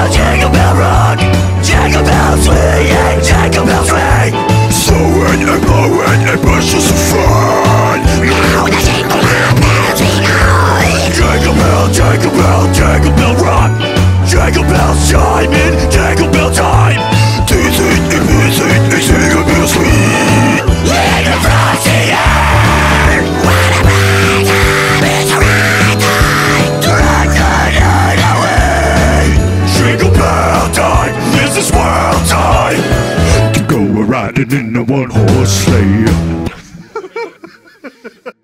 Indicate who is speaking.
Speaker 1: Jingle bell rock, jingle bell swing, jingle bell swing. Snowing and blowing and bushes of fun. Now the jingle bells ring on. Jingle bell, jingle bell, jingle bell rock. Jingle bells chiming, jingle bell time. Teasing and missing and jingle bell sweet. In the frosty air. What a bright time, it's the right time to rock the night away. Jingle bell time, this is world time to go a riding in a one-horse sleigh.